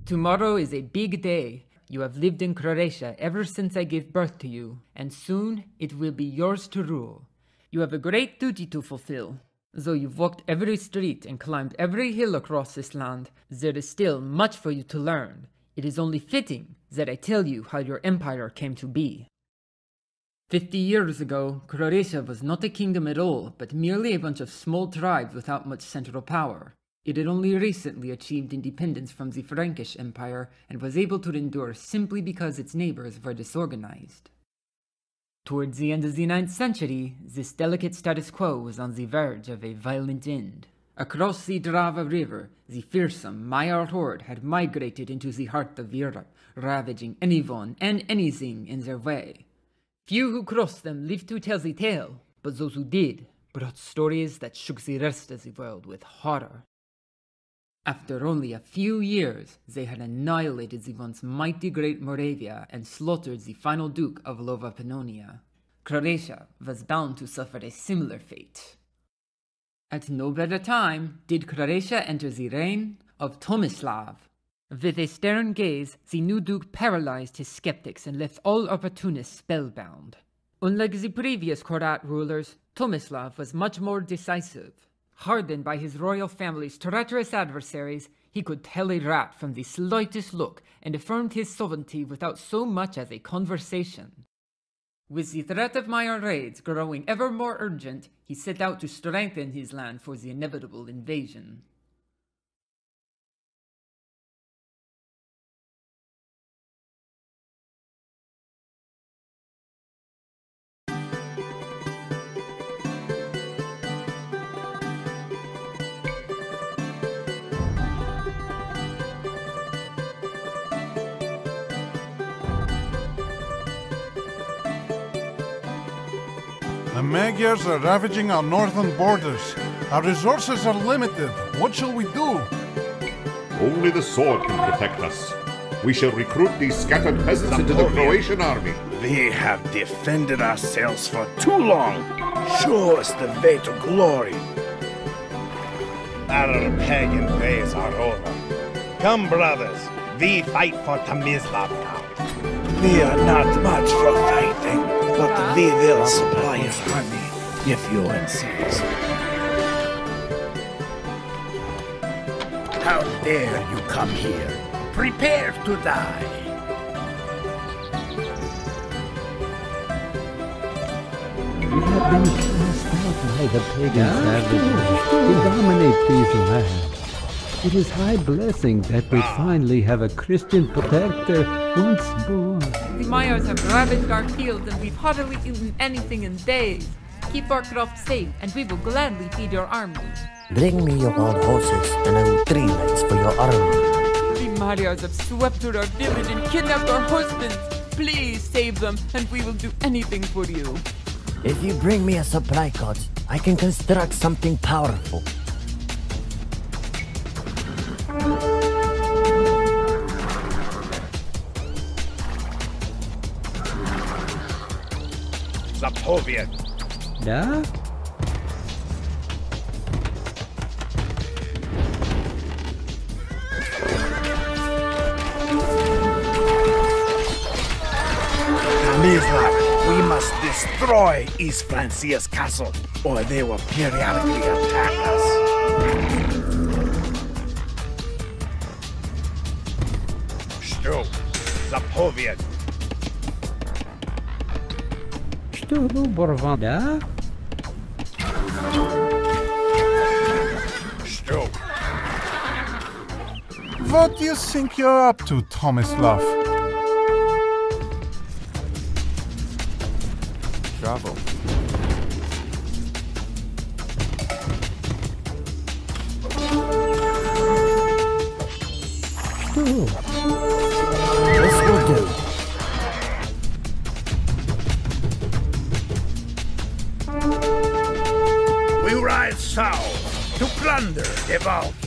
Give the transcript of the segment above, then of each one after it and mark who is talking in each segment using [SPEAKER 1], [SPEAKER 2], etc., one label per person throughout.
[SPEAKER 1] Tomorrow is a big day. You have lived in Croatia ever since I gave birth to you, and soon it will be yours to rule. You have a great duty to fulfill. Though you've walked every street and climbed every hill across this land, there is still much for you to learn. It is only fitting that I tell you how your empire came to be. 50 years ago, Croatia was not a kingdom at all, but merely a bunch of small tribes without much central power. It had only recently achieved independence from the Frankish Empire and was able to endure simply because its neighbors were disorganized. Towards the end of the 9th century, this delicate status quo was on the verge of a violent end. Across the Drava River, the fearsome Magyar horde had migrated into the heart of Europe, ravaging anyone and anything in their way. Few who crossed them lived to tell the tale, but those who did brought stories that shook the rest of the world with horror. After only a few years, they had annihilated the once mighty Great Moravia and slaughtered the final Duke of Lova Pannonia. Croatia was bound to suffer a similar fate. At no better time did Croatia enter the reign of Tomislav. With a stern gaze, the new duke paralyzed his skeptics and left all opportunists spellbound. Unlike the previous Croat rulers, Tomislav was much more decisive. Hardened by his royal family's treacherous adversaries, he could tell a rat from the slightest look and affirmed his sovereignty without so much as a conversation. With the threat of Magyar raids growing ever more urgent, he set out to strengthen his land for the inevitable invasion.
[SPEAKER 2] The Magyars are ravaging our northern borders. Our resources are limited. What shall we do?
[SPEAKER 3] Only the sword can protect us. We shall recruit these scattered peasants into the Croatian army.
[SPEAKER 4] We have defended ourselves for too long. Show us the way to glory. Our pagan days are over. Come, brothers, we fight for Tomislav now. We are not much for fighting, but we will supply your army if you insist. How dare you come here? Prepare to die.
[SPEAKER 5] We have been cast out by the pagan savages who dominate these lands. It is high blessing that we finally have a Christian protector once more.
[SPEAKER 1] The Magyars have ravaged our fields and we've hardly eaten anything in days. Keep our crops safe and we will gladly feed your army.
[SPEAKER 6] Bring me your own horses and I will 3 knights for your army.
[SPEAKER 1] The Magyars have swept through our village and kidnapped our husbands. Please save them and we will do anything for you.
[SPEAKER 6] If you bring me a supply cart, I can construct something powerful.
[SPEAKER 4] Zapoviet.
[SPEAKER 5] Yeah?
[SPEAKER 4] Tomislav, we must destroy East Francia's castle, or they will periodically attack us. Что? Zapoviet.
[SPEAKER 5] Что, Борван? Да?
[SPEAKER 4] Что?
[SPEAKER 2] What do you think you're up to, Tomislav?
[SPEAKER 7] Travel.
[SPEAKER 5] Что?
[SPEAKER 6] This will do.
[SPEAKER 4] We ride south to plunder the Balkans.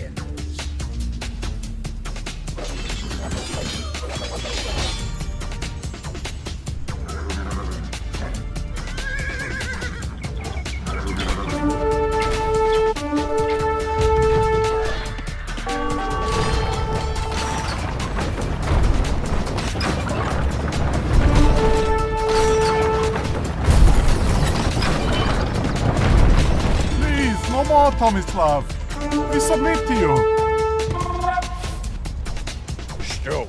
[SPEAKER 2] Tomislav. We submit to you.
[SPEAKER 4] Stroke.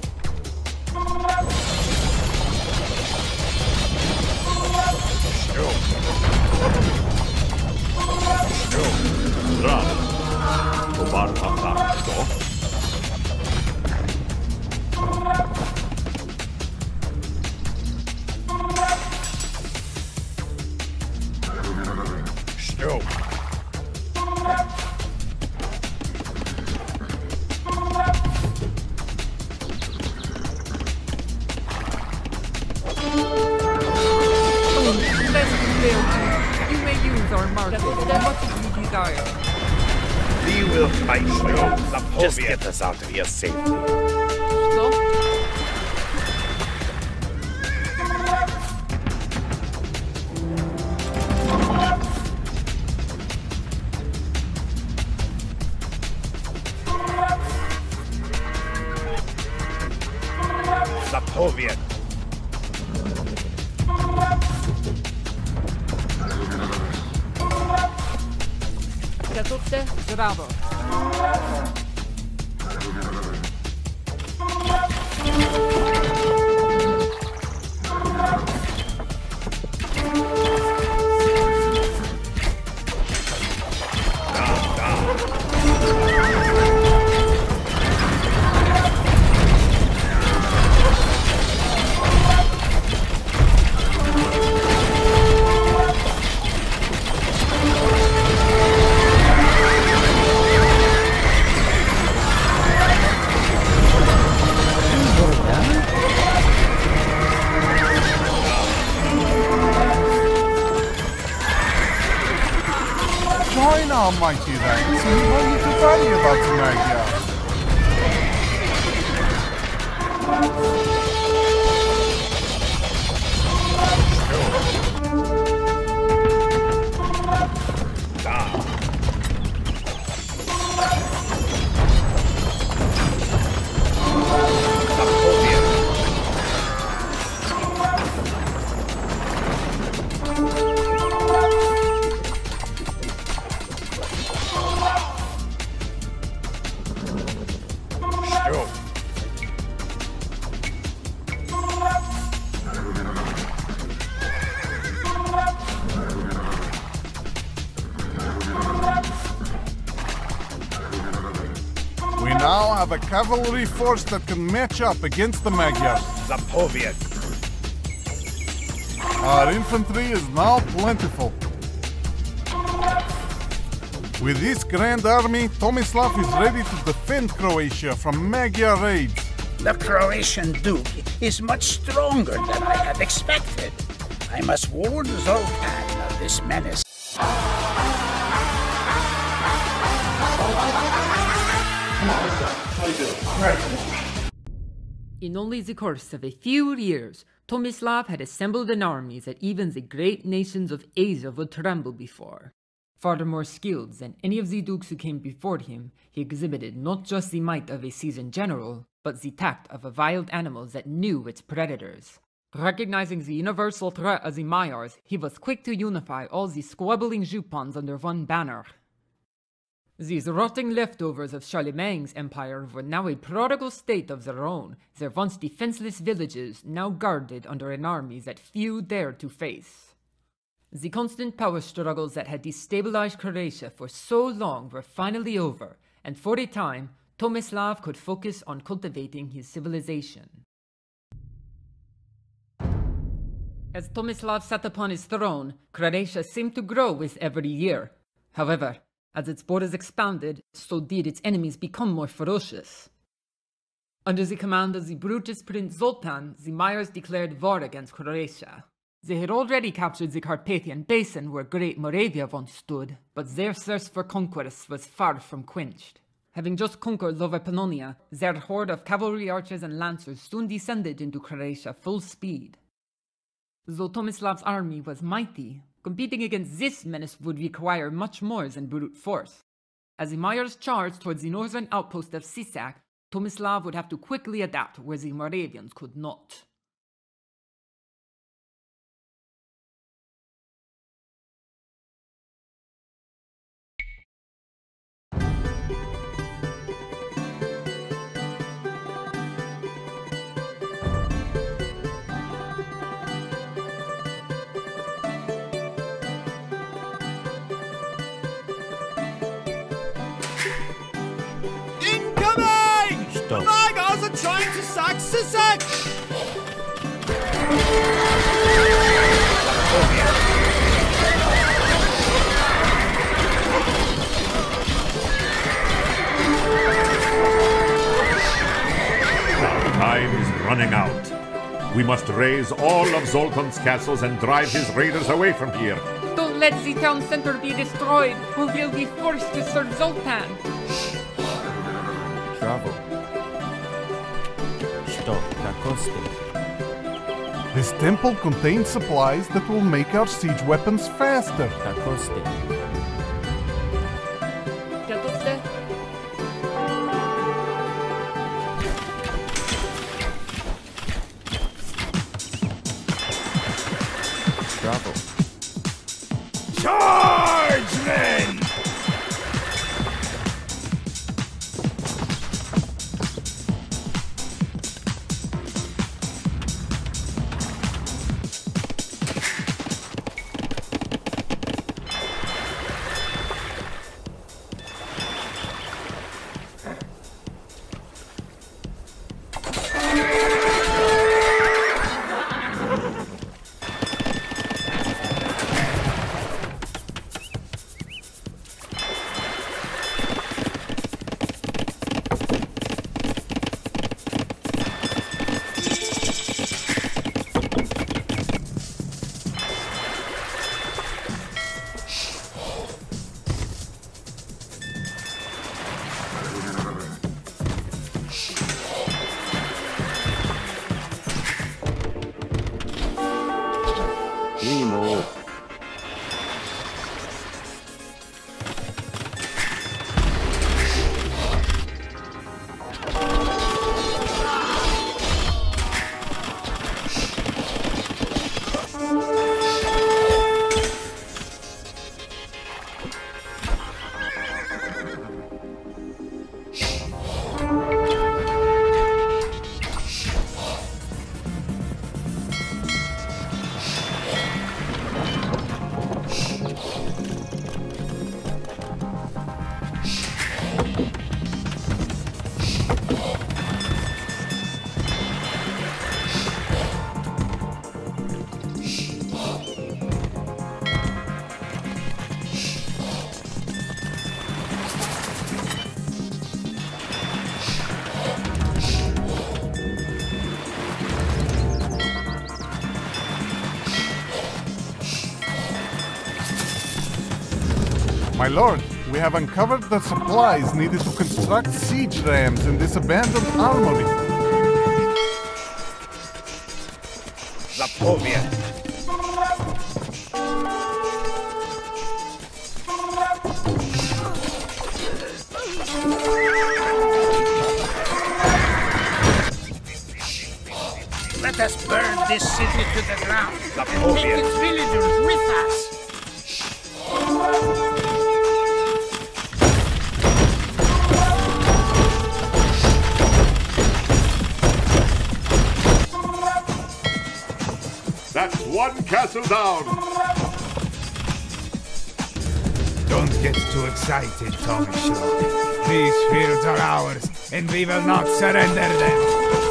[SPEAKER 3] Bra. Tovar atak, što?
[SPEAKER 4] Stroke.
[SPEAKER 1] You may use our market as much as you desire.
[SPEAKER 4] We will fight, Stroke. Just get us out of here safely.
[SPEAKER 1] Stop.
[SPEAKER 4] Zapoviet.
[SPEAKER 1] Готовься, браво.
[SPEAKER 2] Join our mighty ranks and we won't need to worry about the Magyars. We now have a cavalry force that can match up against the Magyars.
[SPEAKER 4] Zapoviet.
[SPEAKER 2] Our infantry is now plentiful. With this grand army, Tomislav is ready to defend Croatia from Magyar raids.
[SPEAKER 7] The Croatian Duke is much stronger than I had expected. I must warn Zoltan of this menace.
[SPEAKER 1] In only the course of a few years, Tomislav had assembled an army that even the great nations of Asia would tremble before. Far more skilled than any of the dukes who came before him, he exhibited not just the might of a seasoned general, but the tact of a wild animal that knew its predators. Recognizing the universal threat of the Magyars, he was quick to unify all the squabbling Jupons under one banner. These rotting leftovers of Charlemagne's empire were now a prodigal state of their own, their once defenseless villages now guarded under an army that few dared to face. The constant power struggles that had destabilized Croatia for so long were finally over, and for a time, Tomislav could focus on cultivating his civilization. As Tomislav sat upon his throne, Croatia seemed to grow with every year. However, as its borders expanded, so did its enemies become more ferocious. Under the command of the Brutus Prince Zoltan, the Magyars declared war against Croatia. They had already captured the Carpathian Basin where Great Moravia once stood, but their thirst for conquest was far from quenched. Having just conquered Lower Pannonia, their horde of cavalry archers and lancers soon descended into Croatia full speed. Though Tomislav's army was mighty, competing against this menace would require much more than brute force. As the Magyars charged towards the northern outpost of Sisak, Tomislav would have to quickly adapt where the Moravians could not.
[SPEAKER 7] such!
[SPEAKER 3] Time is running out. We must raze all of Zoltan's castles and drive his raiders away from here.
[SPEAKER 1] Don't let the town center be destroyed, or we'll be forced to serve Zoltan.
[SPEAKER 8] Travel. Stop, Takosti.
[SPEAKER 2] This temple contains supplies that will make our siege weapons faster.
[SPEAKER 8] Takosti. Travel.
[SPEAKER 4] Charge, men!
[SPEAKER 2] My lord, we have uncovered the supplies needed to construct siege rams in this abandoned armory.
[SPEAKER 4] Zapoviet.
[SPEAKER 7] Let us burn this city to the ground.
[SPEAKER 4] Zapoviet.
[SPEAKER 7] Take its villagers with us.
[SPEAKER 3] That's one castle down.
[SPEAKER 4] Don't get too excited, Tomislav. These fields are ours, and we will not surrender them.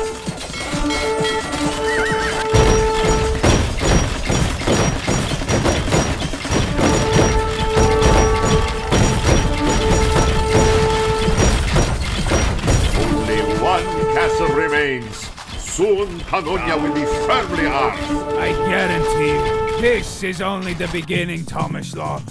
[SPEAKER 3] Only one castle remains. Soon Pannonia will be firmly armed.
[SPEAKER 4] I guarantee you, this is only the beginning, Tomislav.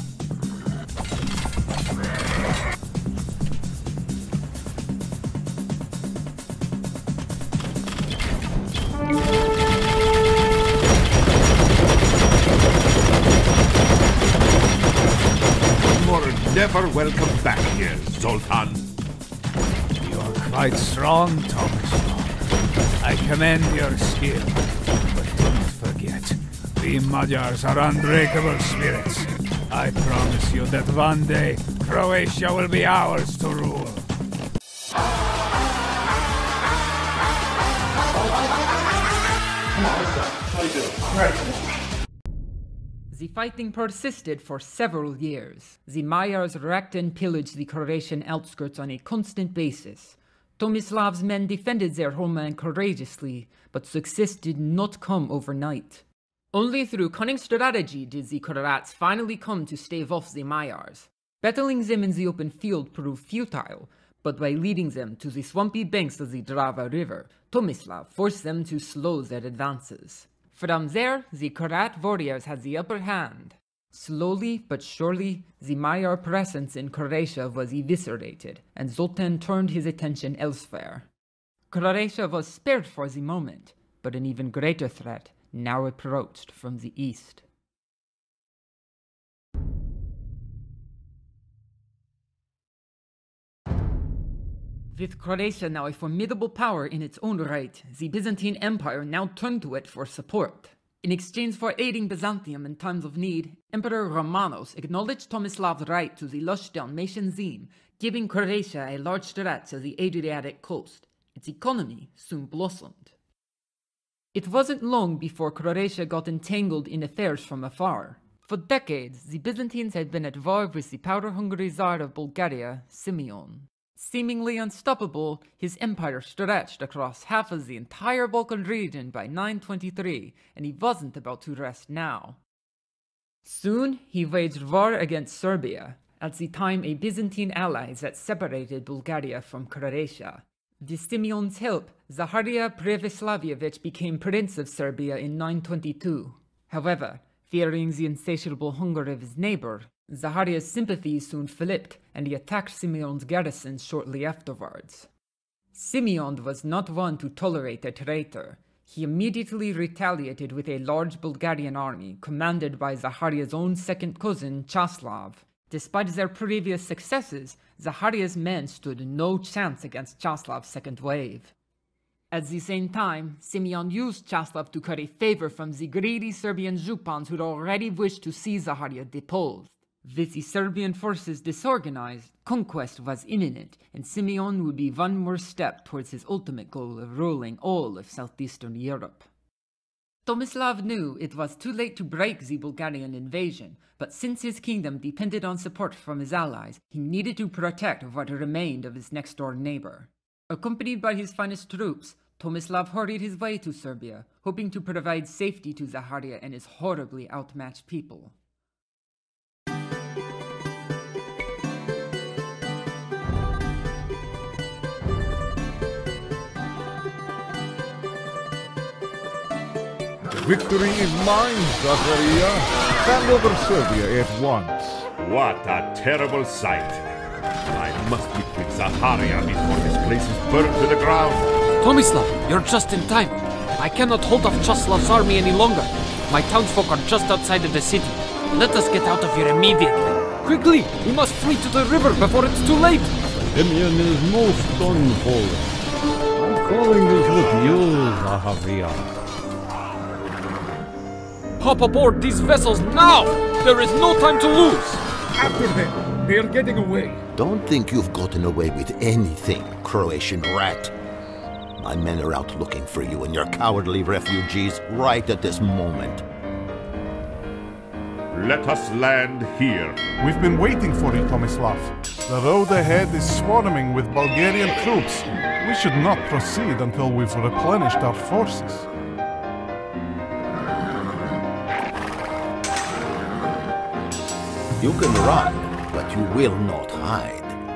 [SPEAKER 3] You're never welcome back here, Zoltan.
[SPEAKER 4] You are quite strong, Tomislav. I commend your skill, but don't forget, we Magyars are unbreakable spirits. I promise you that one day, Croatia will be ours to rule.
[SPEAKER 1] The fighting persisted for several years. The Magyars wrecked and pillaged the Croatian outskirts on a constant basis. Tomislav's men defended their homeland courageously, but success did not come overnight. Only through cunning strategy did the Croats finally come to stave off the Magyars. Battling them in the open field proved futile, but by leading them to the swampy banks of the Drava River, Tomislav forced them to slow their advances. From there, the Croat warriors had the upper hand. Slowly but surely, the Magyar presence in Croatia was eviscerated, and Zoltan turned his attention elsewhere. Croatia was spared for the moment, but an even greater threat now approached from the east. With Croatia now a formidable power in its own right, the Byzantine Empire now turned to it for support. In exchange for aiding Byzantium in times of need, Emperor Romanos acknowledged Tomislav's right to the lush Dalmatian zeme, giving Croatia a large stretch of the Adriatic coast. Its economy soon blossomed. It wasn't long before Croatia got entangled in affairs from afar. For decades, the Byzantines had been at war with the power-hungry Tsar of Bulgaria, Simeon. Seemingly unstoppable, his empire stretched across half of the entire Balkan region by 923, and he wasn't about to rest now. Soon, he waged war against Serbia, at the time a Byzantine ally that separated Bulgaria from Croatia. With Simeon's help, Zaharia Previslavievich became Prince of Serbia in 922. However, fearing the insatiable hunger of his neighbor, Zaharia's sympathies soon flipped, and he attacked Simeon's garrison shortly afterwards. Simeon was not one to tolerate a traitor. He immediately retaliated with a large Bulgarian army, commanded by Zaharia's own second cousin, Tomislav. Despite their previous successes, Zaharia's men stood no chance against Toslav's second wave. At the same time, Simeon used Tomislav to curry favor from the greedy Serbian Zupans who'd already wished to see Zaharia deposed. With the Serbian forces disorganized, conquest was imminent, and Simeon would be one more step towards his ultimate goal of ruling all of southeastern Europe. Tomislav knew it was too late to break the Bulgarian invasion, but since his kingdom depended on support from his allies, he needed to protect what remained of his next-door neighbor. Accompanied by his finest troops, Tomislav hurried his way to Serbia, hoping to provide safety to Zaharia and his horribly outmatched people.
[SPEAKER 2] Victory is mine, Zaharia. Hand over Serbia at once.
[SPEAKER 3] What a terrible sight. I must get with Zaharia before this place is burned to the ground.
[SPEAKER 9] Tomislav, you're just in time. I cannot hold off Chaslav's army any longer. My townsfolk are just outside of the city. Let us get out of here immediately. Quickly! We must flee to the river before it's too late!
[SPEAKER 5] Simeon is most unholy. I'm calling this with you, Zaharia.
[SPEAKER 9] Hop aboard these vessels now! There is no time to lose!
[SPEAKER 10] After them! They are getting away!
[SPEAKER 11] Don't think you've gotten away with anything, Croatian rat. My men are out looking for you and your cowardly refugees right at this moment.
[SPEAKER 3] Let us land here.
[SPEAKER 2] We've been waiting for you, Tomislav. The road ahead is swarming with Bulgarian troops. We should not proceed until we've replenished our forces.
[SPEAKER 11] You can run, but you will not hide.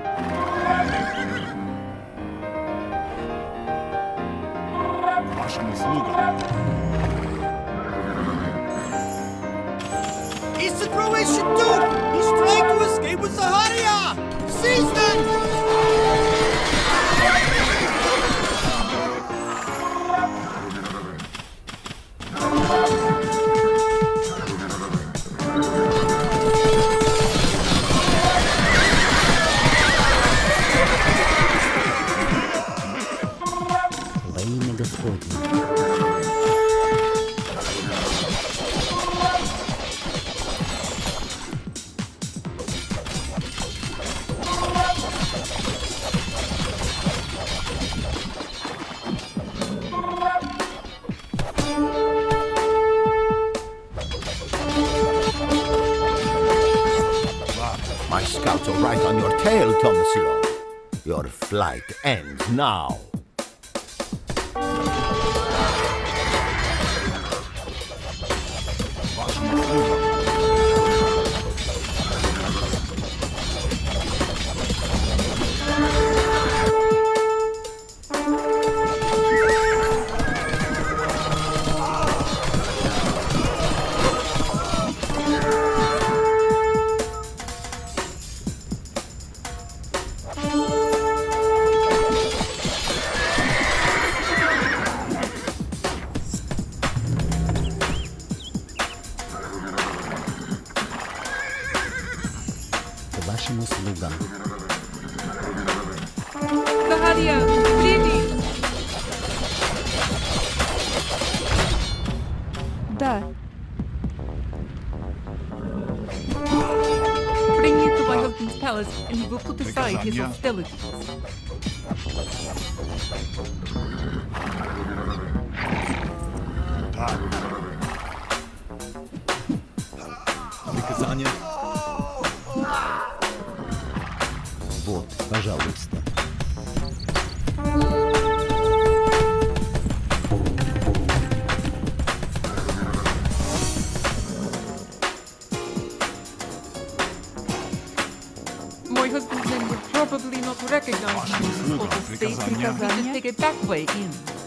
[SPEAKER 12] It's the Croatian Duke! He's trying to escape with Zaharia! Seize them!
[SPEAKER 11] My scouts are right on your tail, Tomislav. Your Your flight ends now.
[SPEAKER 13] Да.
[SPEAKER 1] Bring me to my husband's palace, and he will put aside his hostilities.
[SPEAKER 4] Приказания.
[SPEAKER 5] Вот, пожалуйста.
[SPEAKER 1] My husband's men would probably not recognize me in this awful state. We should take a back way in.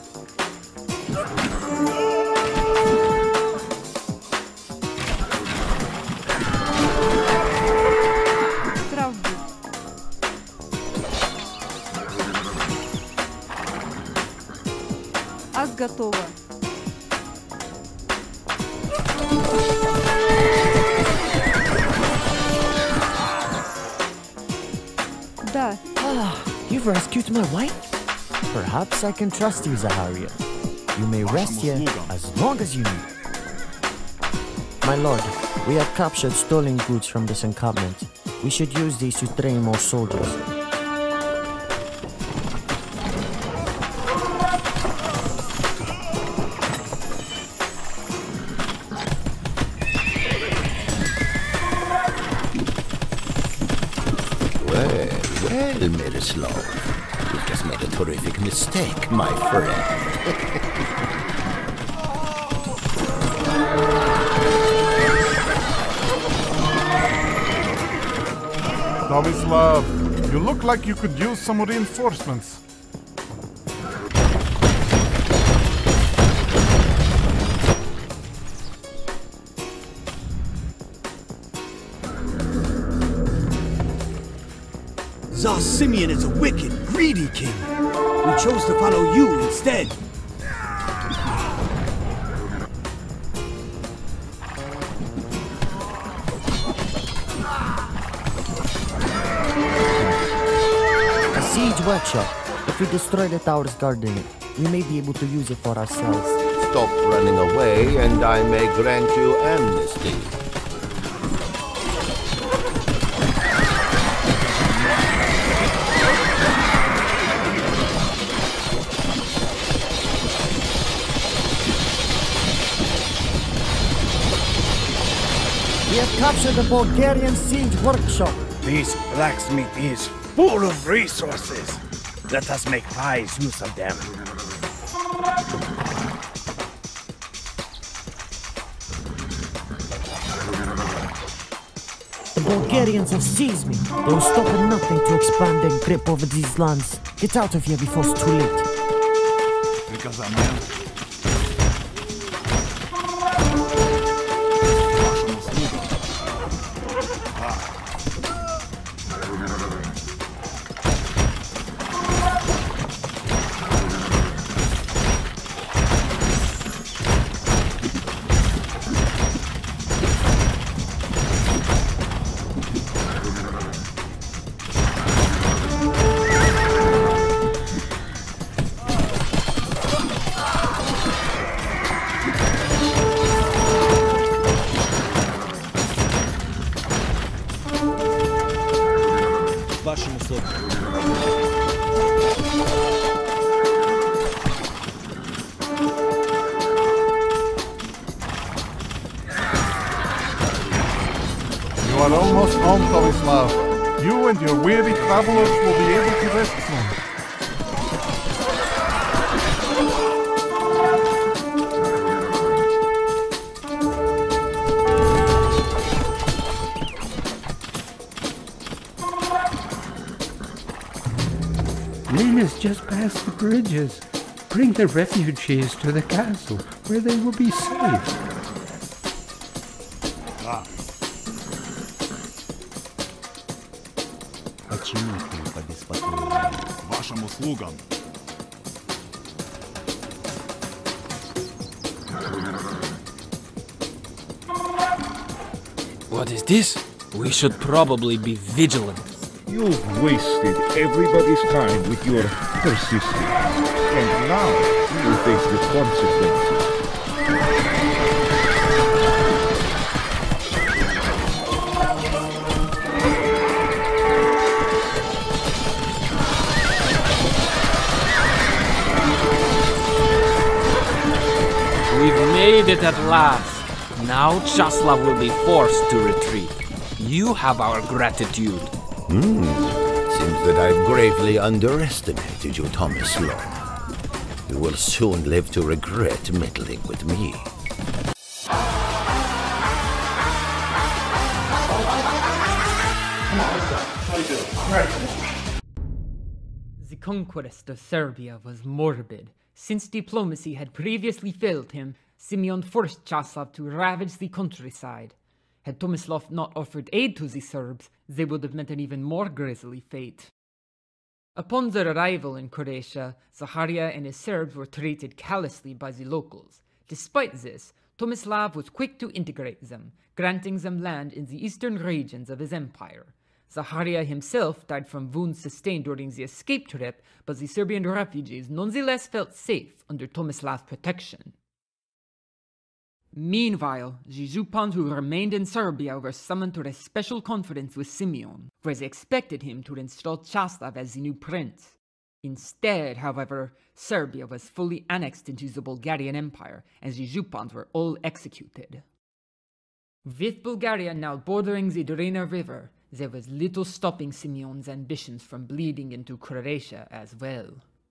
[SPEAKER 13] Правда. Аз готова. Да.
[SPEAKER 6] You've rescued my wife? Perhaps I can trust you, Zaharia. You may rest here as long as you need. My lord, we have captured stolen goods from this encampment. We should use these to train more soldiers.
[SPEAKER 11] Well, Miroslav, you've just made a terrific mistake, my friend.
[SPEAKER 2] Tomislav, you look like you could use some reinforcements.
[SPEAKER 12] Tsar Simeon is a wicked, greedy king. We chose to follow you instead.
[SPEAKER 6] A siege workshop. If we destroy the towers guarding it, we may be able to use it for ourselves.
[SPEAKER 11] Stop running away and I may grant you amnesty.
[SPEAKER 6] We have captured the Bulgarian siege workshop.
[SPEAKER 4] This blacksmith is full of resources. Let us make wise use of them.
[SPEAKER 6] The Bulgarians have seized me. They will stop at nothing to expand their grip over these lands. Get out of here before it's too late.
[SPEAKER 4] Вашему слову.
[SPEAKER 2] You are almost home, Tomislav. You and your weary travelers will be able to rest soon.
[SPEAKER 5] Lynn has just passed the bridges. Bring the refugees to the castle, where they will be safe.
[SPEAKER 10] Вашим услугам.
[SPEAKER 9] What is this? We should probably be vigilant.
[SPEAKER 10] You've wasted everybody's time with your persistence, and now you will face the consequences.
[SPEAKER 9] We've made it at last. Now Czaslaw will be forced to retreat. You have our gratitude.
[SPEAKER 11] Seems that I've gravely underestimated you, Tomislav. You will soon live to regret meddling with me.
[SPEAKER 1] The conquest of Serbia was morbid. Since diplomacy had previously failed him, Simeon forced Czaslaw to ravage the countryside. Had Tomislav not offered aid to the Serbs, they would have met an even more grisly fate. Upon their arrival in Croatia, Zaharia and his Serbs were treated callously by the locals. Despite this, Tomislav was quick to integrate them, granting them land in the eastern regions of his empire. Zaharia himself died from wounds sustained during the escape trip, but the Serbian refugees nonetheless felt safe under Tomislav's protection. Meanwhile, the Župans who remained in Serbia were summoned to a special conference with Simeon, where they expected him to install Czaslaw as the new prince. Instead, however, Serbia was fully annexed into the Bulgarian Empire, and the Župans were all executed. With Bulgaria now bordering the Drina River, there was little stopping Simeon's ambitions from bleeding into Croatia as well.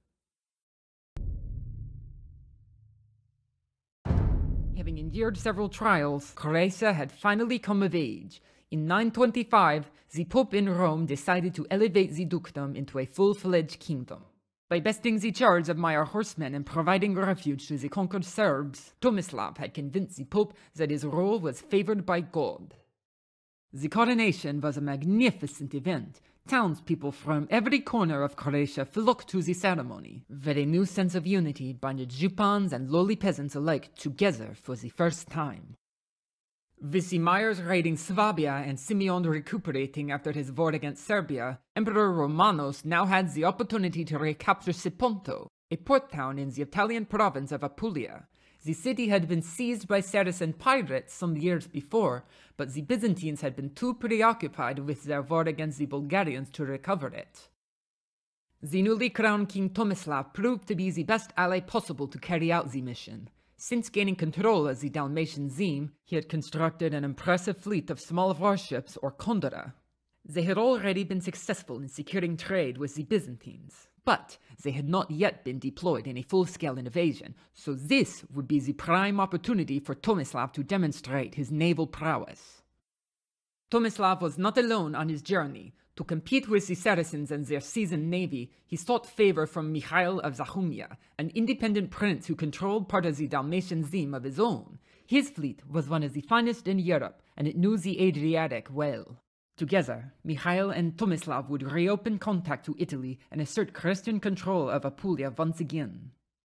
[SPEAKER 1] Having endured several trials, Croatia had finally come of age. In 925, the Pope in Rome decided to elevate the dukedom into a full-fledged kingdom. By besting the charge of Magyar horsemen and providing refuge to the conquered Serbs, Tomislav had convinced the Pope that his rule was favored by God. The coronation was a magnificent event. Townspeople from every corner of Croatia flocked to the ceremony, where a new sense of unity binded Župans and lowly peasants alike together for the first time. With the Magyars raiding Swabia and Simeon recuperating after his war against Serbia, Emperor Romanos now had the opportunity to recapture Siponto, a port town in the Italian province of Apulia. The city had been seized by Saracen pirates some years before, but the Byzantines had been too preoccupied with their war against the Bulgarians to recover it. The newly crowned King Tomislav proved to be the best ally possible to carry out the mission. Since gaining control of the Dalmatian Zeme, he had constructed an impressive fleet of small warships or kondora. They had already been successful in securing trade with the Byzantines, but they had not yet been deployed in a full-scale invasion, so this would be the prime opportunity for Tomislav to demonstrate his naval prowess. Tomislav was not alone on his journey. To compete with the Saracens and their seasoned navy, he sought favor from Mihail of Zahumia, an independent prince who controlled part of the Dalmatian Zeme of his own. His fleet was one of the finest in Europe, and it knew the Adriatic well. Together, Mihail and Tomislav would reopen contact to Italy and assert Christian control of Apulia once again.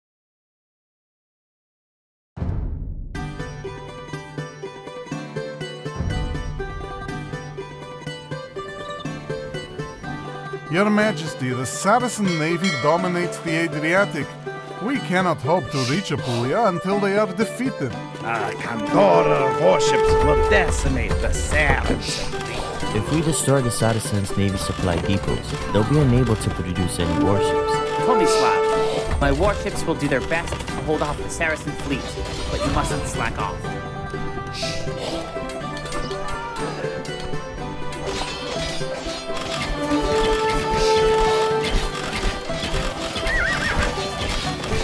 [SPEAKER 2] Your Majesty, the Saracen navy dominates the Adriatic. We cannot hope to reach Apulia until they are defeated.
[SPEAKER 4] Condor warships will decimate the Saracen.
[SPEAKER 6] If we destroy the Saracens' navy supply depots, they'll be unable to produce any warships.
[SPEAKER 14] Tomislav, my warships will do their best to hold off the Saracen fleet, but you mustn't slack off.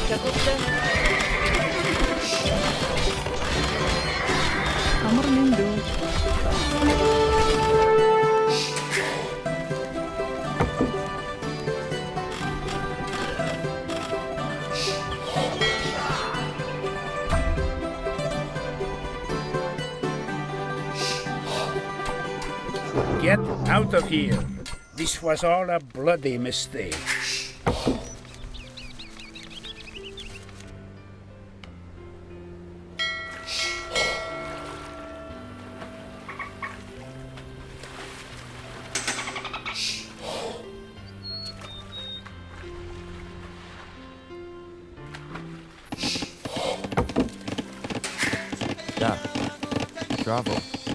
[SPEAKER 7] Get out of here. This was all a bloody mistake.
[SPEAKER 6] Da. Bravo.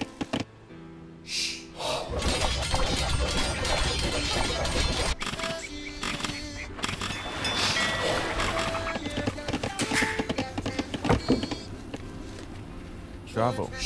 [SPEAKER 6] Bravo.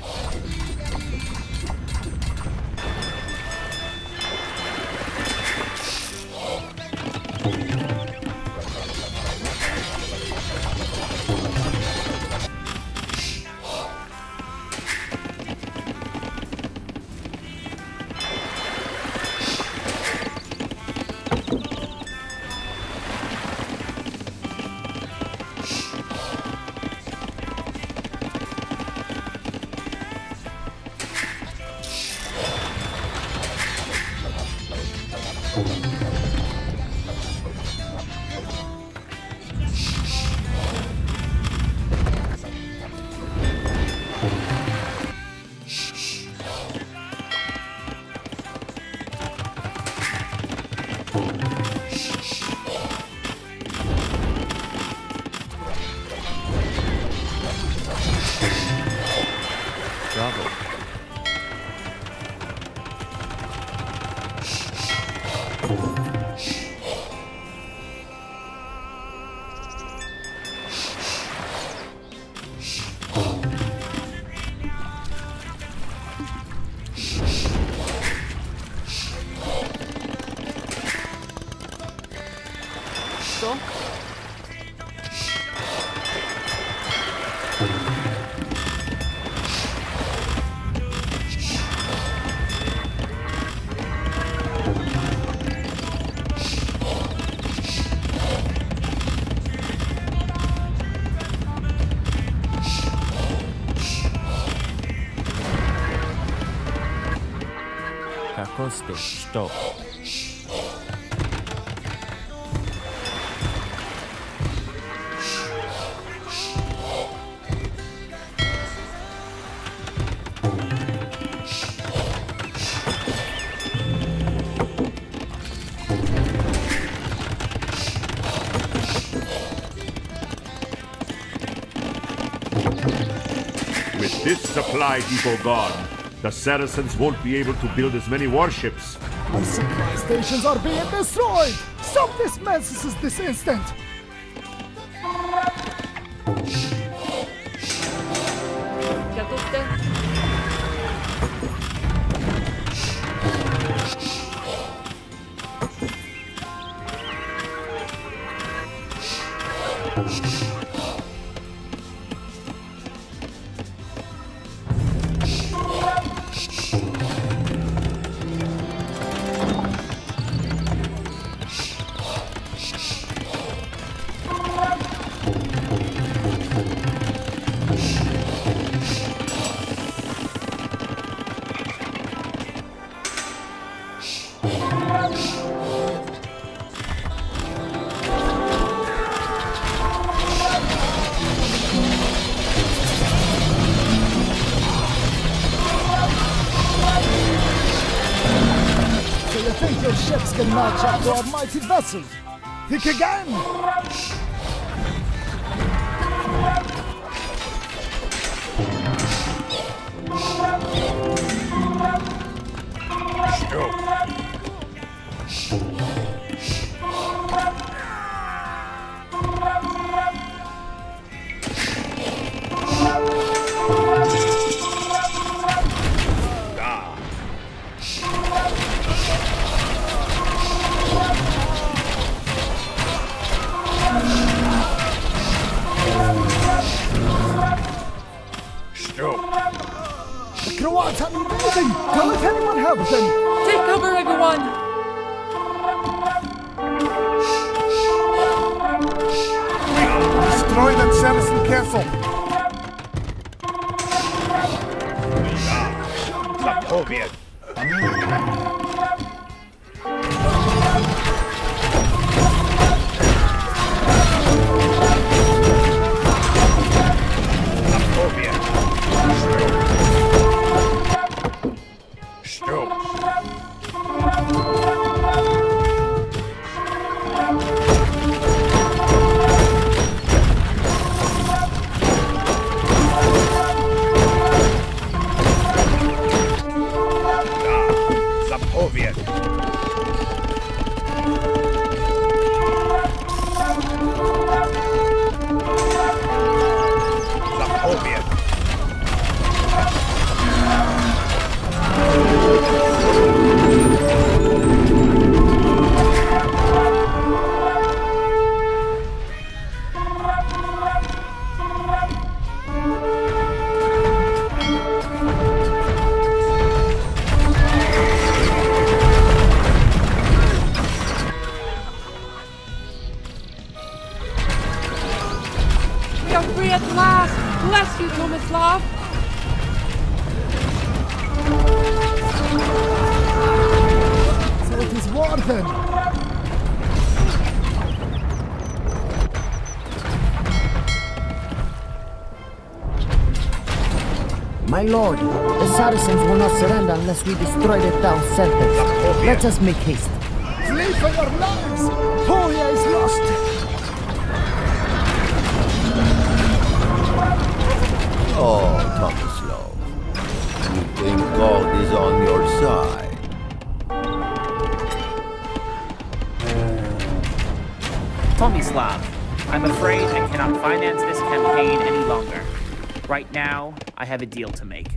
[SPEAKER 6] Kakoste, stop.
[SPEAKER 3] With this supply depot gone, the Saracens won't be able to build as many warships.
[SPEAKER 15] Our supply stations are being destroyed! Stop this mess this instant! Your ships can match up to our mighty vessels. Think again! Squads are invading! Don't let anyone help them!
[SPEAKER 1] Take cover, everyone!
[SPEAKER 2] Destroy that Saracen castle!
[SPEAKER 4] Soviet.
[SPEAKER 1] We are free at last! Bless you, Tomislav!
[SPEAKER 15] So it is war then!
[SPEAKER 6] My lord, the Saracens will not surrender unless we destroy the town center. Let us make haste.
[SPEAKER 15] Flee for your lives! Apulia is lost!
[SPEAKER 11] Oh, Tomislav. You think God is on your side?
[SPEAKER 14] Tomislav, I'm afraid I cannot finance this campaign any longer. Right now, I have a deal to make.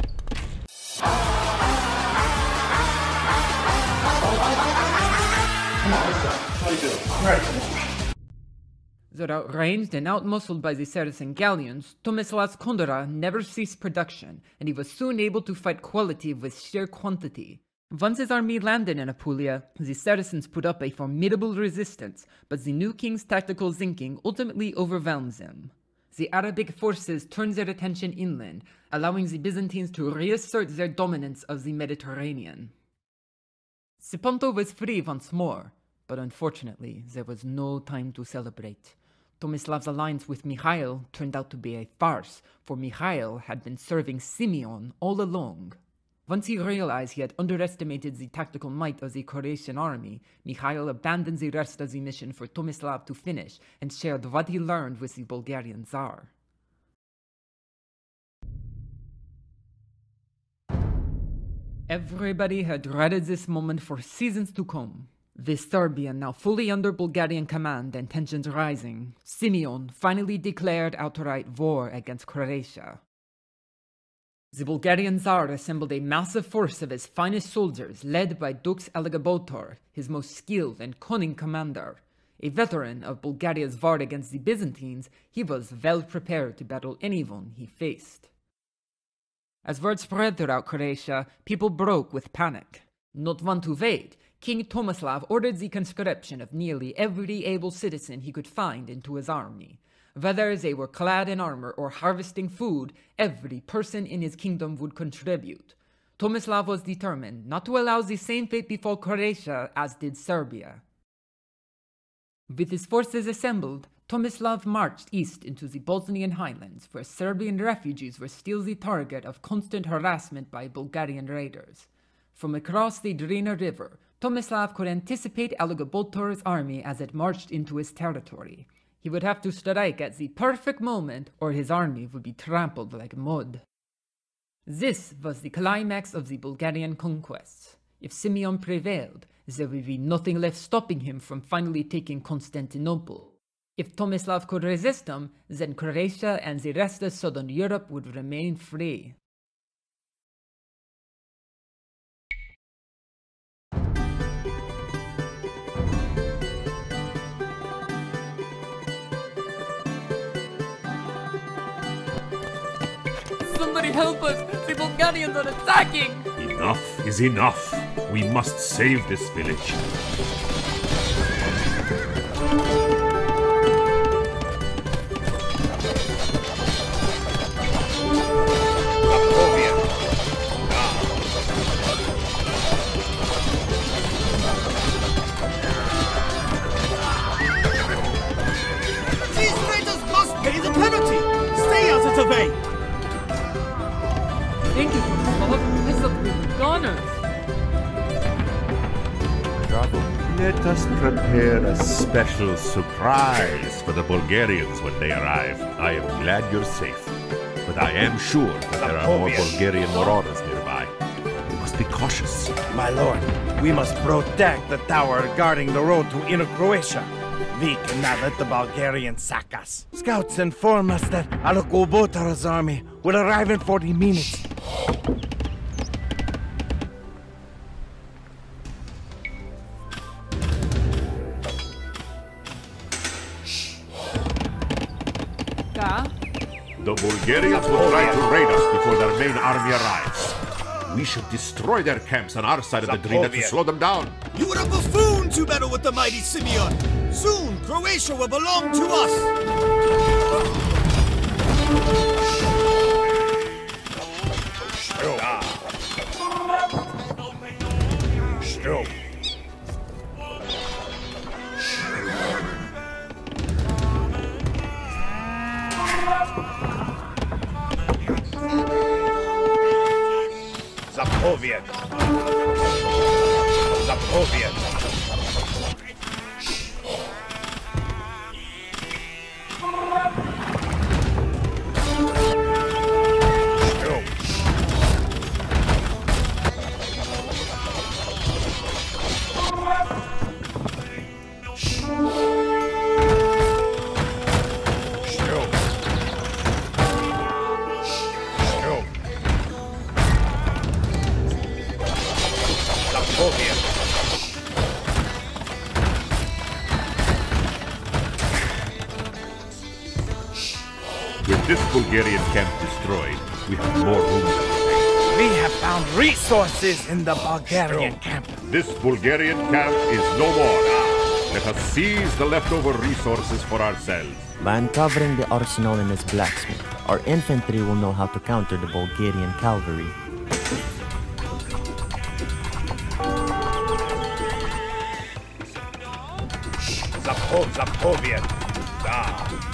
[SPEAKER 1] Though outranged and outmuscled by the Saracen galleons, Tomislav's Kondora never ceased production, and he was soon able to fight quality with sheer quantity. Once his army landed in Apulia, the Saracens put up a formidable resistance, but the new king's tactical thinking ultimately overwhelms them. The Arabic forces turned their attention inland, allowing the Byzantines to reassert their dominance of the Mediterranean. Siponto was free once more, but unfortunately there was no time to celebrate. Tomislav's alliance with Mikhail turned out to be a farce, for Mikhail had been serving Simeon all along. Once he realized he had underestimated the tactical might of the Croatian army, Mikhail abandoned the rest of the mission for Tomislav to finish and shared what he learned with the Bulgarian Tsar. Everybody had dreaded this moment for seasons to come. With Serbia now fully under Bulgarian command and tensions rising, Simeon finally declared outright war against Croatia. The Bulgarian Tsar assembled a massive force of his finest soldiers, led by Dux Aligabotor, his most skilled and cunning commander. A veteran of Bulgaria's war against the Byzantines, he was well prepared to battle anyone he faced. As word spread throughout Croatia, people broke with panic. Not one to wait, King Tomislav ordered the conscription of nearly every able citizen he could find into his army. Whether they were clad in armor or harvesting food, every person in his kingdom would contribute. Tomislav was determined not to allow the same fate befall Croatia as did Serbia. With his forces assembled, Tomislav marched east into the Bosnian Highlands, where Serbian refugees were still the target of constant harassment by Bulgarian raiders. From across the Drina River, Tomislav could anticipate Aligabotor's army as it marched into his territory. He would have to strike at the perfect moment, or his army would be trampled like mud. This was the climax of the Bulgarian conquests. If Simeon prevailed, there would be nothing left stopping him from finally taking Constantinople. If Tomislav could resist him, then Croatia and the rest of southern Europe would remain free. Somebody help us! The Bulgarians are attacking!
[SPEAKER 3] Enough is enough. We must save this village.
[SPEAKER 12] These traitors must pay the penalty! Stay out of the way!
[SPEAKER 1] Thank you, Tomislav. I thought we were goners.
[SPEAKER 3] Let us prepare a special surprise for the Bulgarians when they arrive. I am glad you're safe, but I am sure that there are more Bulgarian marauders nearby. We must be cautious.
[SPEAKER 4] My lord, we must protect the tower guarding the road to inner Croatia. We cannot let the Bulgarians sack us. Scouts inform us that Alekobotara's army will arrive in 40 minutes.
[SPEAKER 3] The Bulgarians will try to raid us before their main army arrives. We should destroy their camps on our side of the Drina to slow them down.
[SPEAKER 12] You are a buffoon to meddle with the mighty Simeon! Soon, Croatia will belong to us!
[SPEAKER 4] Still. Zapoviet. Zapoviet.
[SPEAKER 3] With this Bulgarian camp destroyed, we have more room.
[SPEAKER 4] We have found resources in the Bulgarian camp.
[SPEAKER 3] This Bulgarian camp is no more. Let us seize the leftover resources for ourselves.
[SPEAKER 6] By uncovering the arsenal in his blacksmith, our infantry will know how to counter the Bulgarian cavalry.
[SPEAKER 4] Zapoviet. Da.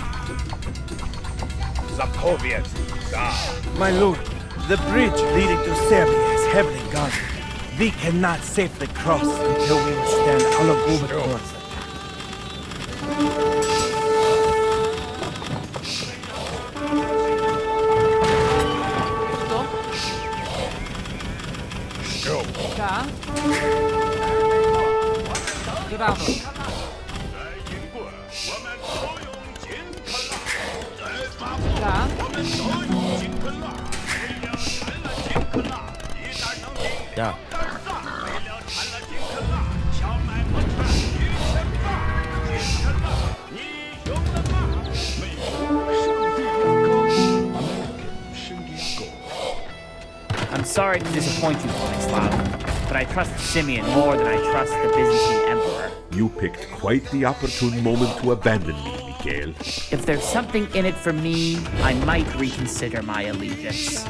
[SPEAKER 4] Zapoviet. Da. My lord, the bridge leading to Serbia is heavily guarded. We cannot safely cross until we withstand Alekobotara's
[SPEAKER 6] Да.
[SPEAKER 14] I'm sorry to disappoint you, Tomislav, but I trust Simeon more than I trust the Byzantine Emperor.
[SPEAKER 3] You picked quite the opportune moment to abandon me, Mikhail.
[SPEAKER 14] If there's something in it for me, I might reconsider my allegiance.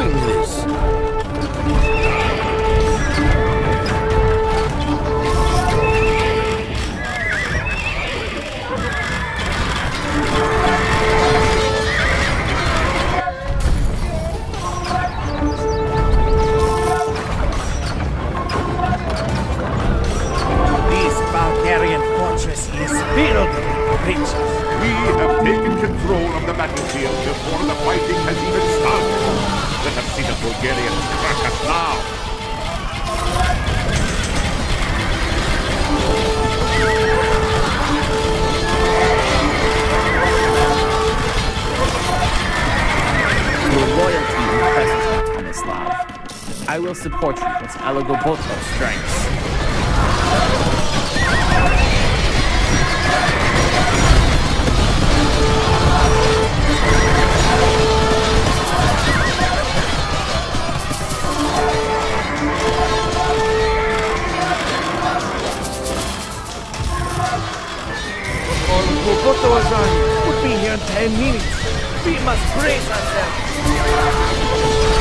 [SPEAKER 11] doing this?
[SPEAKER 3] We have taken control of the battlefield before the fighting has even started. Let us see the Bulgarians crush us now.
[SPEAKER 14] Your loyalty impresses me, Tomislav. I will support you with Alagoboto's strengths.
[SPEAKER 12] We'll be here in 10 minutes. We must brace ourselves.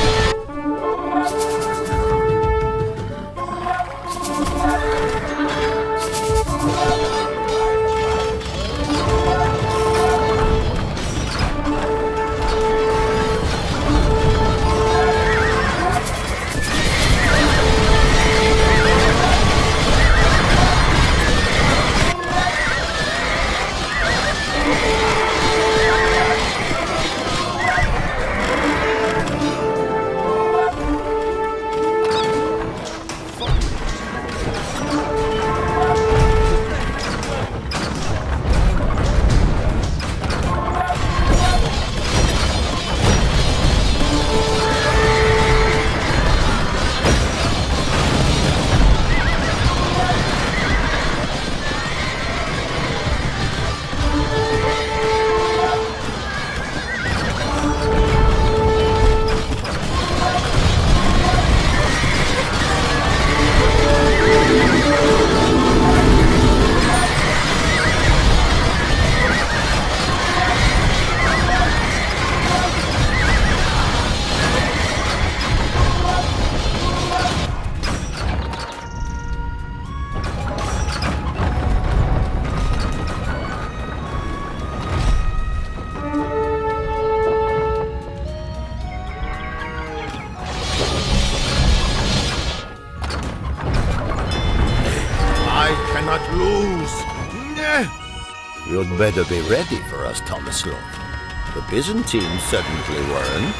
[SPEAKER 11] You'd better be ready for us, Tomislav. The Byzantines certainly weren't.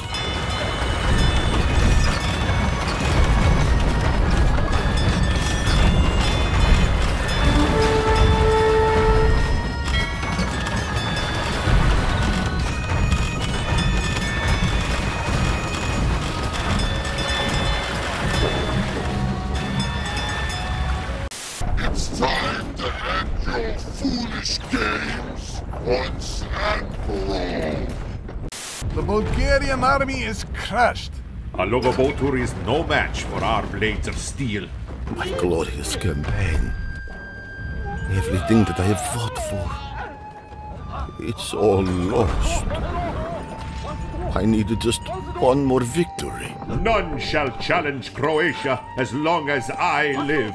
[SPEAKER 16] It's time to end your foolish games once and for all.
[SPEAKER 2] The Bulgarian army is crushed.
[SPEAKER 3] Alagobotur is no match for our blades of steel.
[SPEAKER 11] My glorious campaign. Everything that I have fought for. It's all lost. I needed just one more victory.
[SPEAKER 3] None shall challenge Croatia as long as I live.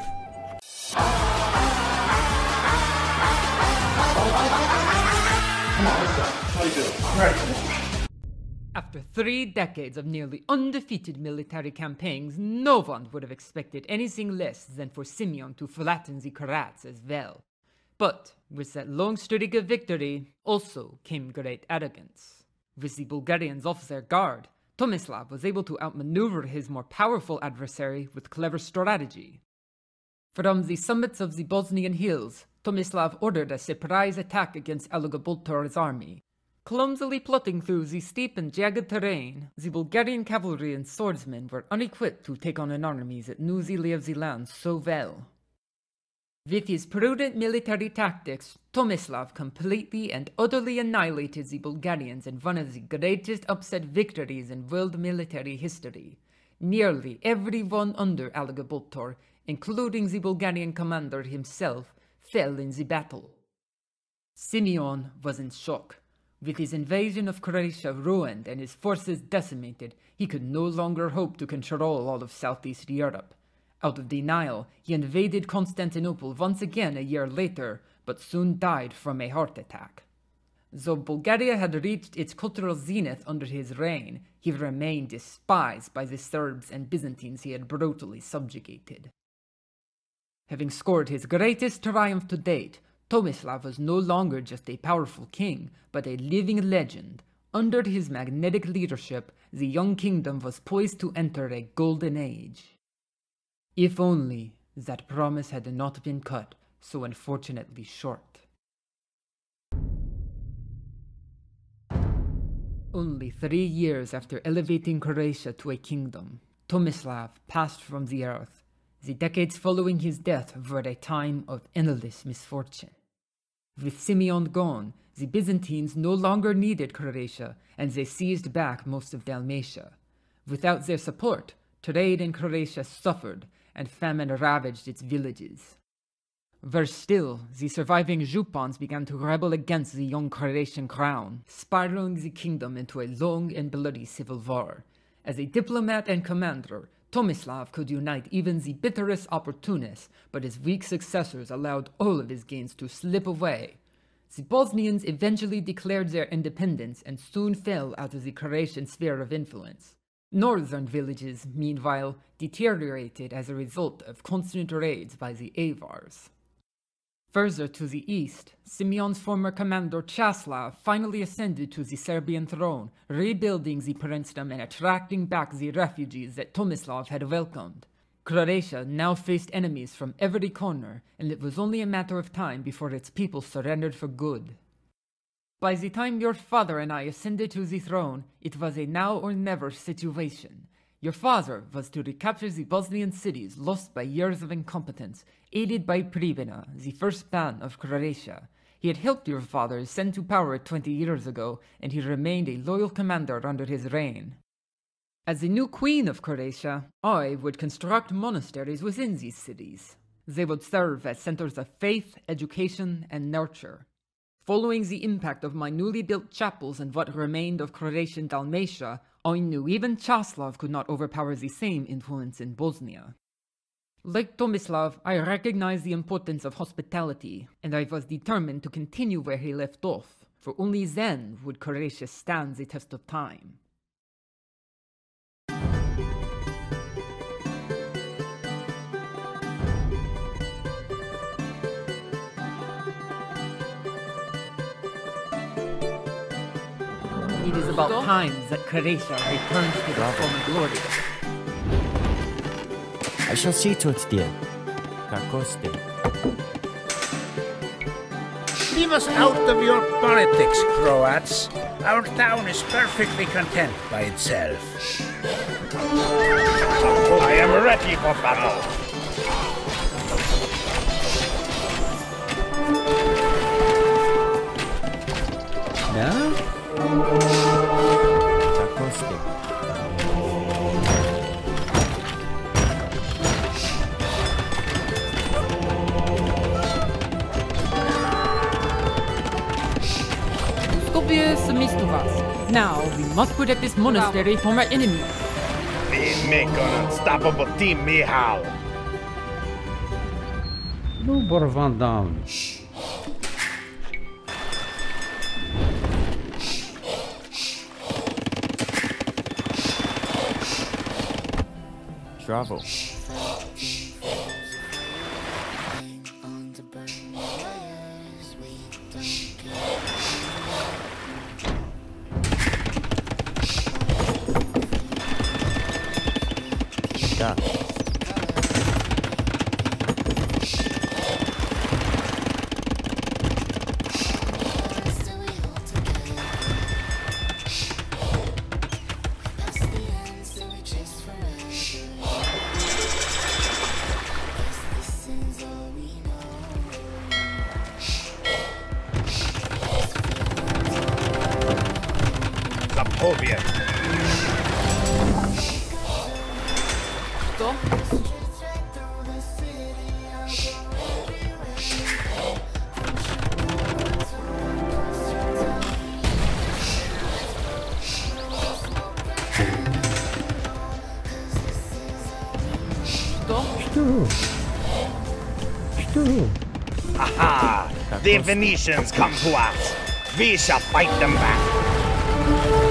[SPEAKER 1] After 3 decades of nearly undefeated military campaigns, no one would have expected anything less than for Simeon to flatten the Croats as well. But with that long streak of victory also came great arrogance. With the Bulgarians off their guard, Tomislav was able to outmaneuver his more powerful adversary with clever strategy. From the summits of the Bosnian hills, Tomislav ordered a surprise attack against Alagobotor's army. Clumsily plotting through the steep and jagged terrain, the Bulgarian cavalry and swordsmen were unequipped to take on an army that knew the lay of the land so well. With his prudent military tactics, Tomislav completely and utterly annihilated the Bulgarians in one of the greatest upset victories in world military history. Nearly everyone under Alagobotor, including the Bulgarian commander himself, fell in the battle. Simeon was in shock. With his invasion of Croatia ruined and his forces decimated, he could no longer hope to control all of Southeast Europe. Out of denial, he invaded Constantinople once again a year later, but soon died from a heart attack. Though Bulgaria had reached its cultural zenith under his reign, he remained despised by the Serbs and Byzantines he had brutally subjugated. Having scored his greatest triumph to date, Tomislav was no longer just a powerful king, but a living legend. Under his magnetic leadership, the young kingdom was poised to enter a golden age. If only that promise had not been cut so unfortunately short. Only 3 years after elevating Croatia to a kingdom, Tomislav passed from the earth. The decades following his death were a time of endless misfortune. With Simeon gone, the Byzantines no longer needed Croatia, and they seized back most of Dalmatia. Without their support, trade in Croatia suffered, and famine ravaged its villages. Worse still, the surviving Župans began to rebel against the young Croatian crown, spiraling the kingdom into a long and bloody civil war. As a diplomat and commander, Tomislav could unite even the bitterest opportunists, but his weak successors allowed all of his gains to slip away. The Bosnians eventually declared their independence and soon fell out of the Croatian sphere of influence. Northern villages, meanwhile, deteriorated as a result of constant raids by the Avars. Further to the east, Simeon's former commander Tomislav finally ascended to the Serbian throne, rebuilding the princedom and attracting back the refugees that Tomislav had welcomed. Croatia now faced enemies from every corner, and it was only a matter of time before its people surrendered for good. By the time your father and I ascended to the throne, it was a now or never situation. Your father was to recapture the Bosnian cities lost by years of incompetence, aided by Pribina, the first Ban of Croatia. He had helped your father ascend to power 20 years ago, and he remained a loyal commander under his reign. As the new queen of Croatia, I would construct monasteries within these cities. They would serve as centers of faith, education, and nurture. Following the impact of my newly built chapels and what remained of Croatian Dalmatia, I knew even Tomislav could not overpower the same influence in Bosnia. Like Tomislav, I recognized the importance of hospitality, and I was determined to continue where he left off, for only then would Croatia stand the test of time. It is about time that Croatia returns to the former glory.
[SPEAKER 6] I shall see to it, dear. Kako ste?
[SPEAKER 7] Leave us out of your politics, Croats. Our town is perfectly content by itself.
[SPEAKER 4] I am ready for battle.
[SPEAKER 5] Yeah?
[SPEAKER 6] Kako ste?
[SPEAKER 1] Now, we must protect this monastery from our enemies.
[SPEAKER 4] We make an unstoppable team, Mihal.
[SPEAKER 5] No Borvan down.
[SPEAKER 6] Travel.
[SPEAKER 4] Aha! The Venetians come to us. We shall fight them back.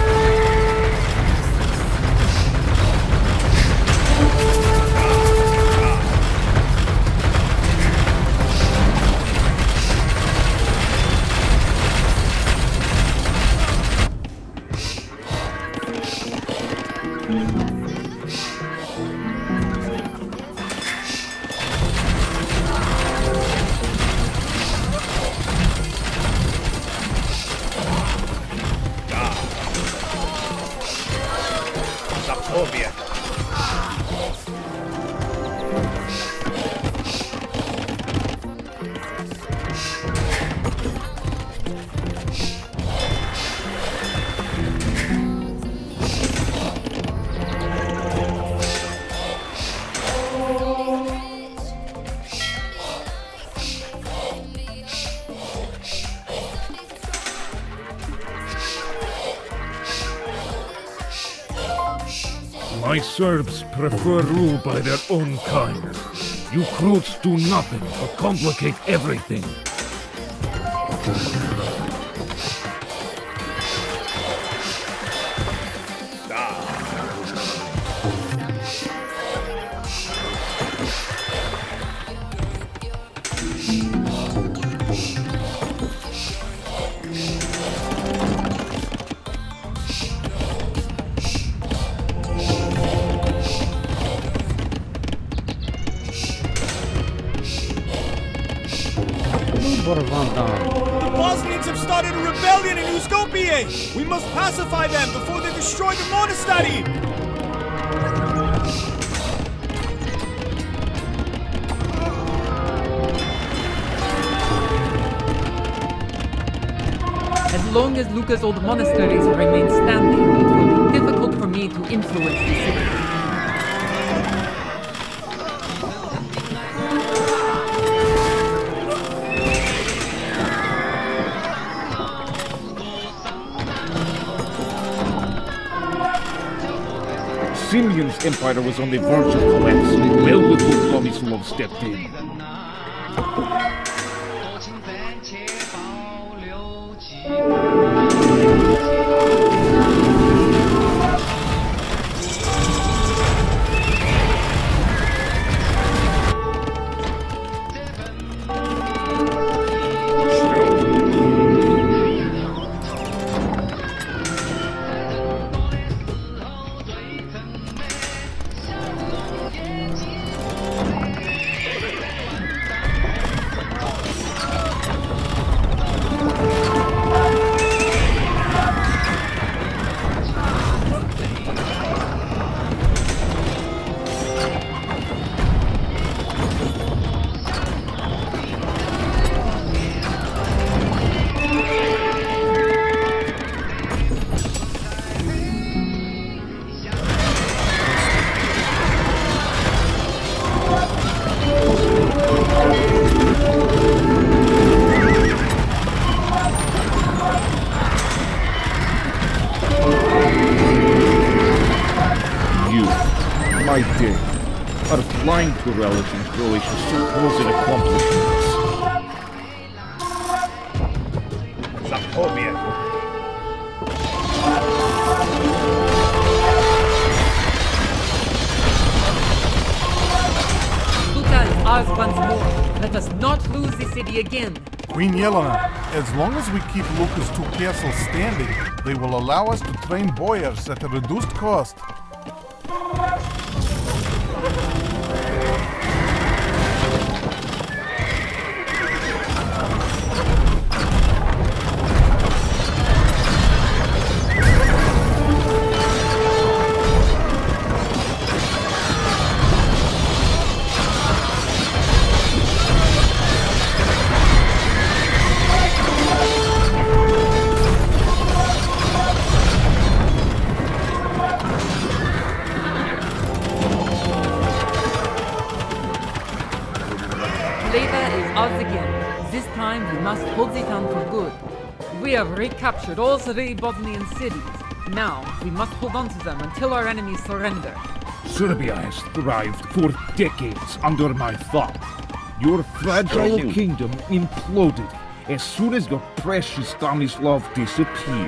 [SPEAKER 10] My Serbs prefer rule by their own kind. You Croats do nothing but complicate everything.
[SPEAKER 12] The Bosnians have started a rebellion in Skopje! We must pacify them before they destroy the monastery!
[SPEAKER 1] As long as Luca's old monasteries remain standing, it will be difficult for me to influence the city.
[SPEAKER 10] Simeon's empire was on the verge of collapse. Well with who Tomislav stepped in. Are flying to relics in Croatia supposed accomplishments.
[SPEAKER 4] Zapobia.
[SPEAKER 1] Luca is ours once more. Let us not lose the city again.
[SPEAKER 2] Queen Yelena, as long as we keep Luca's two castles standing, they will allow us to train boyars at a reduced cost.
[SPEAKER 1] This time we must hold the town for good. We have recaptured all 3 Bosnian cities. Now we must hold on to them until our enemies surrender.
[SPEAKER 10] Serbia has thrived for decades under my thumb. Your fragile kingdom imploded as soon as your precious Tomislav disappeared.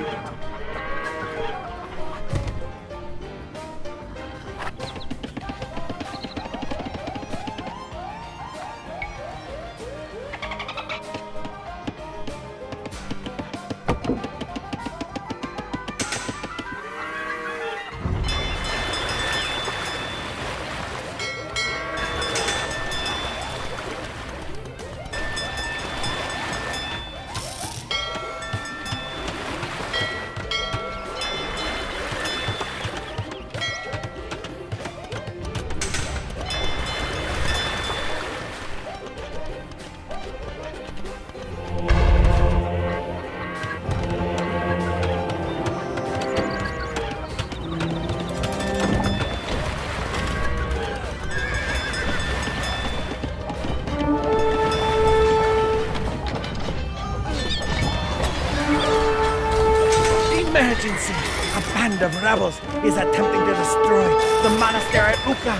[SPEAKER 4] Emergency! A band of rebels is attempting to destroy the monastery at Uka.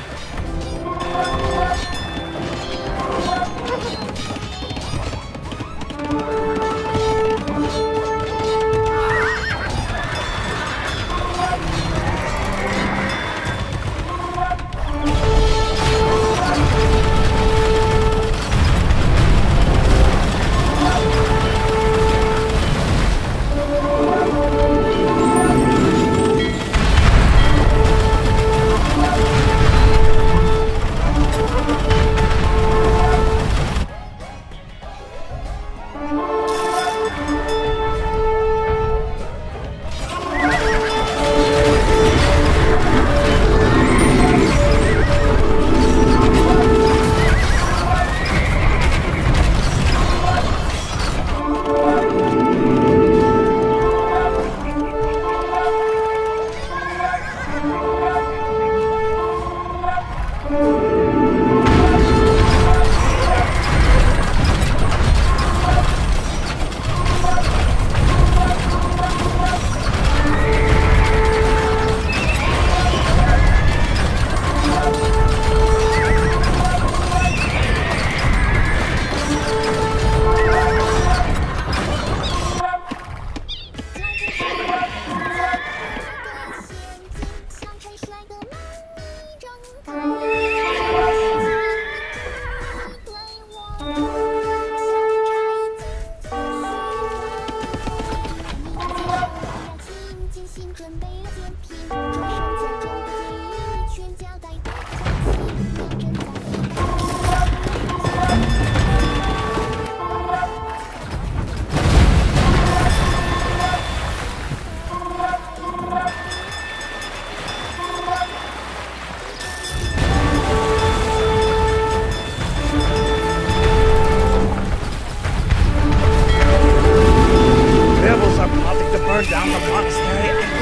[SPEAKER 4] Down the monastery and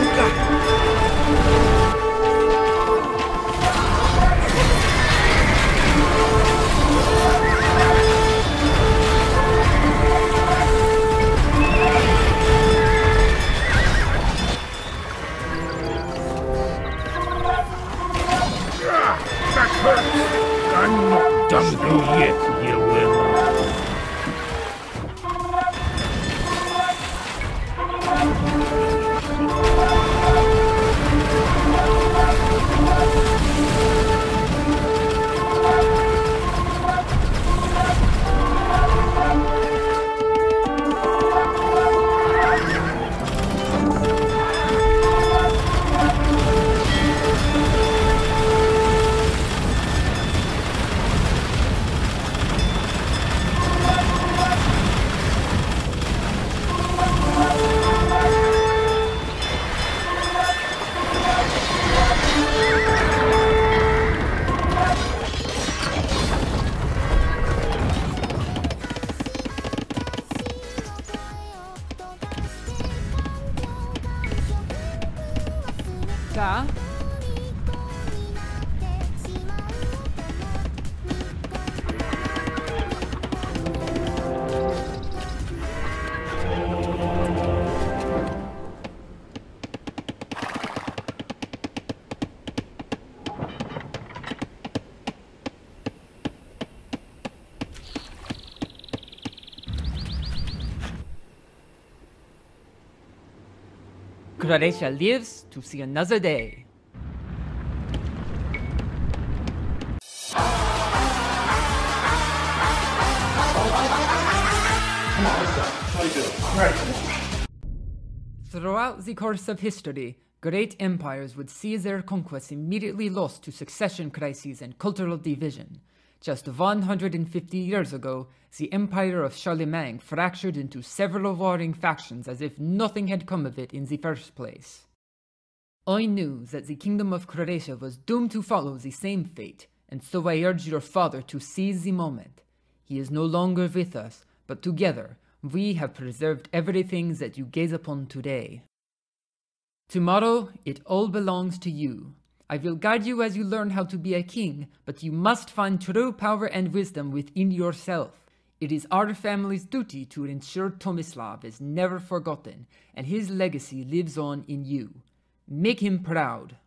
[SPEAKER 4] Uka.
[SPEAKER 10] That hurts! I'm not done with you yet, you will.
[SPEAKER 1] Da? Croatia lives to see another day. Throughout the course of history, great empires would see their conquests immediately lost to succession crises and cultural division. Just 150 years ago, the empire of Charlemagne fractured into several warring factions as if nothing had come of it in the first place. I knew that the kingdom of Croatia was doomed to follow the same fate, and so I urged your father to seize the moment. He is no longer with us, but together, we have preserved everything that you gaze upon today. Tomorrow, it all belongs to you. I will guide you as you learn how to be a king, but you must find true power and wisdom within yourself. It is our family's duty to ensure Tomislav is never forgotten, and his legacy lives on in you. Make him proud.